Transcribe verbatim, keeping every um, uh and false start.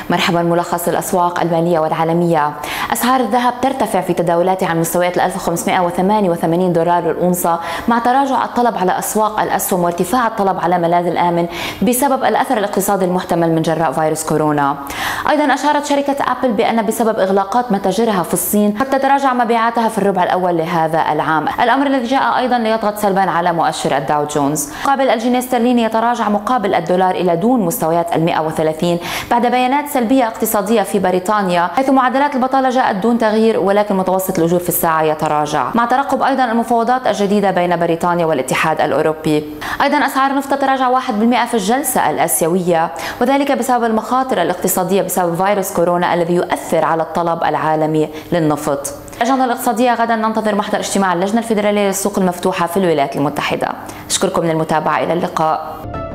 مرحبا. ملخص الأسواق المالية والعالمية. أسعار الذهب ترتفع في تداولاتها عن مستويات ال ألف وخمسمئة وثمانية وثمانين دولار للأونصة مع تراجع الطلب على أسواق الأسهم وارتفاع الطلب على ملاذ الآمن بسبب الأثر الاقتصادي المحتمل من جراء فيروس كورونا. أيضا أشارت شركة أبل بأن بسبب إغلاقات متاجرها في الصين حتى تراجع مبيعاتها في الربع الأول لهذا العام، الأمر الذي جاء أيضا ليضغط سلبا على مؤشر الداو جونز. مقابل الجنيه الاسترليني يتراجع مقابل الدولار إلى دون مستويات ال مئة وثلاثين بعد بيانات سلبية اقتصادية في بريطانيا، حيث معدلات البطالة جاءت دون تغيير ولكن متوسط الأجور في الساعة يتراجع مع ترقب أيضا المفاوضات الجديدة بين بريطانيا والاتحاد الأوروبي. أيضا أسعار النفط تتراجع واحد بالمئة في الجلسة الآسيوية، وذلك بسبب المخاطر الاقتصادية بسبب فيروس كورونا الذي يؤثر على الطلب العالمي للنفط. الأجندة الاقتصادية غدا ننتظر محضر اجتماع اللجنة الفيدرالية للسوق المفتوحة في الولايات المتحدة. أشكركم للمتابعة، إلى اللقاء.